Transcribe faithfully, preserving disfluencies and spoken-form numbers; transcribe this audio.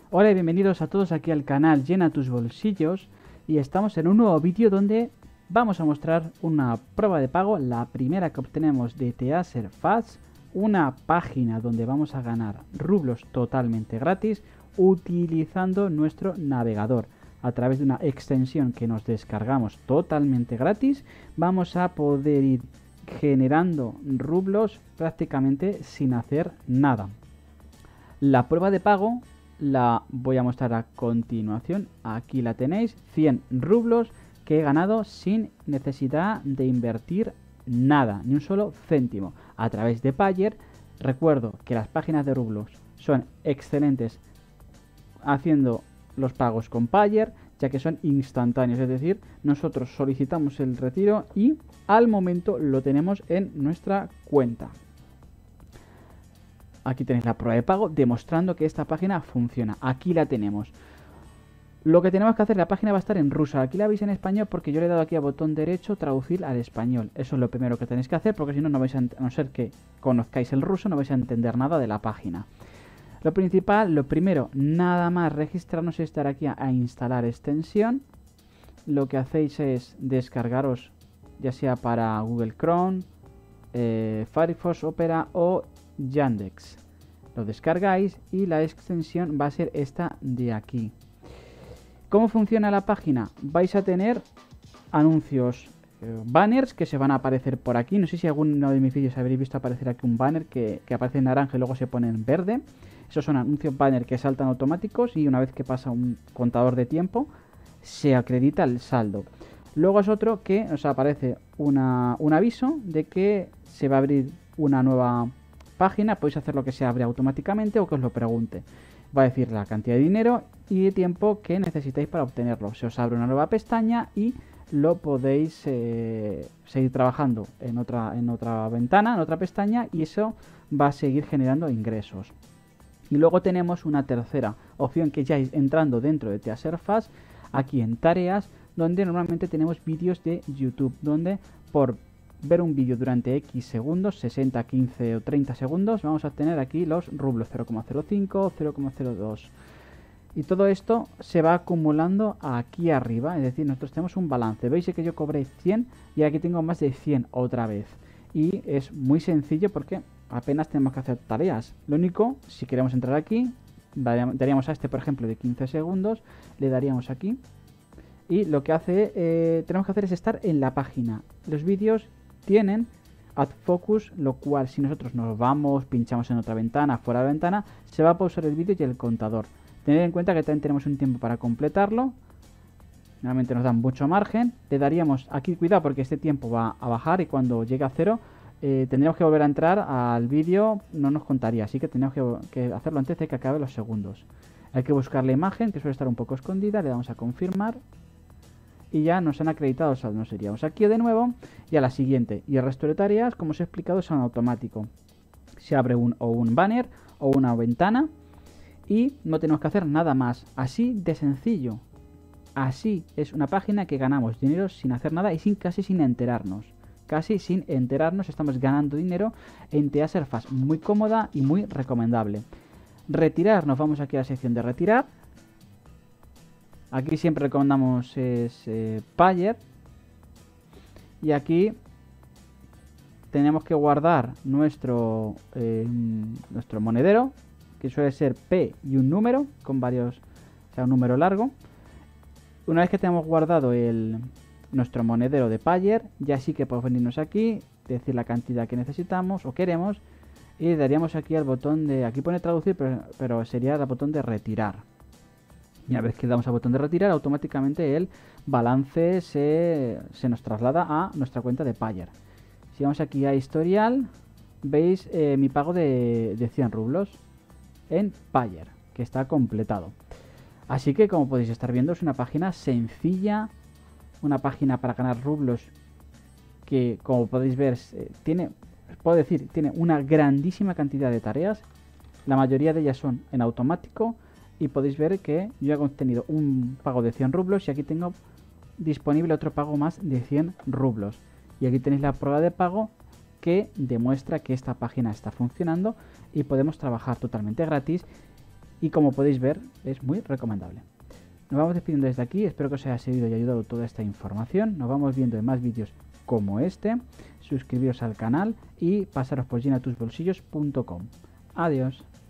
Hola y bienvenidos a todos aquí al canal Llena tus bolsillos y estamos en un nuevo vídeo donde vamos a mostrar una prueba de pago, la primera que obtenemos de Teaserfast, una página donde vamos a ganar rublos totalmente gratis utilizando nuestro navegador. A través de una extensión que nos descargamos totalmente gratis vamos a poder ir generando rublos prácticamente sin hacer nada. La prueba de pago la voy a mostrar a continuación. Aquí la tenéis, cien rublos que he ganado sin necesidad de invertir nada, ni un solo céntimo, a través de Payeer. Recuerdo que las páginas de rublos son excelentes haciendo los pagos con Payeer, ya que son instantáneos, es decir, nosotros solicitamos el retiro y al momento lo tenemos en nuestra cuenta. Aquí tenéis la prueba de pago demostrando que esta página funciona. Aquí la tenemos. Lo que tenemos que hacer, la página va a estar en ruso. Aquí la veis en español porque yo le he dado aquí a botón derecho traducir al español. Eso es lo primero que tenéis que hacer porque si no, no vais a, a no ser que conozcáis el ruso, no vais a entender nada de la página. Lo principal, lo primero, nada más registrarnos y estar aquí a, a instalar extensión. Lo que hacéis es descargaros ya sea para Google Chrome, eh, Firefox, Opera o Yandex. Lo descargáis y la extensión va a ser esta de aquí. ¿Cómo funciona la página? Vais a tener anuncios, eh, banners que se van a aparecer por aquí. No sé si alguno de mis vídeos habréis visto aparecer aquí un banner que, que aparece en naranja y luego se pone en verde. Esos son anuncios banner que saltan automáticos y una vez que pasa un contador de tiempo se acredita el saldo. Luego es otro que os aparece una, un aviso de que se va a abrir una nueva página. Podéis hacer lo que se abre automáticamente o que os lo pregunte. Va a decir la cantidad de dinero y el tiempo que necesitáis para obtenerlo. Se os abre una nueva pestaña y lo podéis eh, seguir trabajando en otra, en otra ventana, en otra pestaña, y eso va a seguir generando ingresos. Y luego tenemos una tercera opción que ya es entrando dentro de Teaserfast, aquí en tareas, donde normalmente tenemos vídeos de YouTube, donde por ver un vídeo durante X segundos, sesenta, quince o treinta segundos, vamos a obtener aquí los rublos cero coma cero cinco, cero coma cero dos. Y todo esto se va acumulando aquí arriba, es decir, nosotros tenemos un balance. Veis que yo cobré cien y aquí tengo más de cien otra vez. Y es muy sencillo porque apenas tenemos que hacer tareas. Lo único, si queremos entrar aquí, daríamos a este, por ejemplo, de quince segundos, le daríamos aquí. Y lo que hace, eh, tenemos que hacer es estar en la página. Los vídeos tienen Add Focus, lo cual si nosotros nos vamos, pinchamos en otra ventana, fuera de la ventana, se va a pausar el vídeo y el contador. Tened en cuenta que también tenemos un tiempo para completarlo. Normalmente nos dan mucho margen. Le daríamos aquí, cuidado porque este tiempo va a bajar y cuando llegue a cero eh, tendríamos que volver a entrar al vídeo, no nos contaría. Así que tenemos que, que hacerlo antes de que acabe los segundos. Hay que buscar la imagen que suele estar un poco escondida, le damos a confirmar. Y ya nos han acreditado el saldo. Nos iríamos aquí de nuevo y a la siguiente. Y el resto de tareas, como os he explicado, son automático. Se abre un, o un banner o una ventana y no tenemos que hacer nada más. Así de sencillo. Así es una página que ganamos dinero sin hacer nada y sin, casi sin enterarnos. Casi sin enterarnos estamos ganando dinero en Teaserfast. Muy cómoda y muy recomendable. Retirar, nos vamos aquí a la sección de retirar. Aquí siempre recomendamos es eh, Payeer. Y aquí tenemos que guardar nuestro, eh, nuestro monedero, que suele ser P y un número, con varios, o sea, un número largo. Una vez que tenemos guardado el, nuestro monedero de Payeer, ya sí que podemos venirnos aquí, decir la cantidad que necesitamos o queremos, y le daríamos aquí al botón de, aquí pone traducir, pero, pero sería el botón de retirar. Y una vez que damos al botón de retirar, automáticamente el balance se, se nos traslada a nuestra cuenta de Payeer. Si vamos aquí a historial, veis eh, mi pago de, de cien rublos en Payeer, que está completado. Así que, como podéis estar viendo, es una página sencilla, una página para ganar rublos que, como podéis ver, eh, tiene, puedo decir, tiene una grandísima cantidad de tareas. La mayoría de ellas son en automático. Y podéis ver que yo he obtenido un pago de cien rublos y aquí tengo disponible otro pago más de cien rublos. Y aquí tenéis la prueba de pago que demuestra que esta página está funcionando y podemos trabajar totalmente gratis y como podéis ver es muy recomendable. Nos vamos despidiendo desde aquí, espero que os haya servido y ayudado toda esta información. Nos vamos viendo en más vídeos como este. Suscribiros al canal y pasaros por llena tus bolsillos punto com. Adiós.